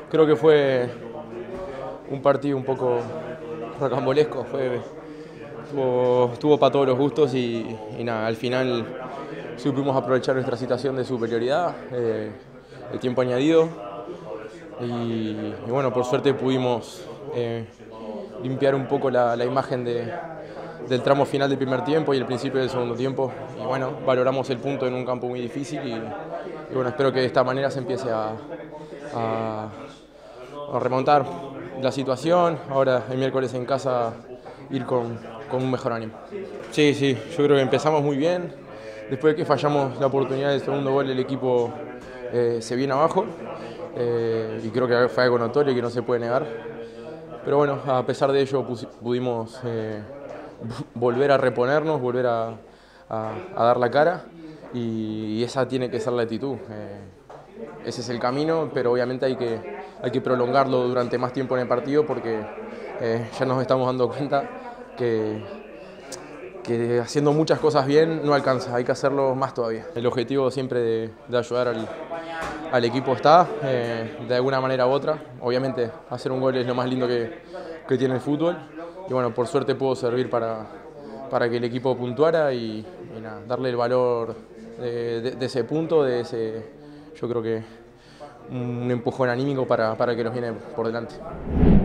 Creo que fue un partido un poco rocambolesco, tuvo para todos los gustos y nada, al final supimos aprovechar nuestra situación de superioridad, el tiempo añadido y bueno, por suerte pudimos limpiar un poco la imagen del tramo final del primer tiempo y el principio del segundo tiempo y bueno, valoramos el punto en un campo muy difícil y bueno, espero que de esta manera se empiece a remontar la situación. Ahora el miércoles en casa ir con un mejor ánimo. Sí, yo creo que empezamos muy bien. Después de que fallamos la oportunidad del segundo gol, el equipo se viene abajo y creo que fue algo notorio que no se puede negar. Pero bueno, a pesar de ello pudimos volver a reponernos, volver a dar la cara y esa tiene que ser la actitud. Ese es el camino, pero obviamente hay que prolongarlo durante más tiempo en el partido porque ya nos estamos dando cuenta que haciendo muchas cosas bien no alcanza, hay que hacerlo más todavía. El objetivo siempre de ayudar al equipo está, de alguna manera u otra. Obviamente hacer un gol es lo más lindo que tiene el fútbol y bueno, por suerte pudo servir para que el equipo puntuara y nada, darle el valor de ese punto, yo creo que un empujón anímico para que nos viene por delante.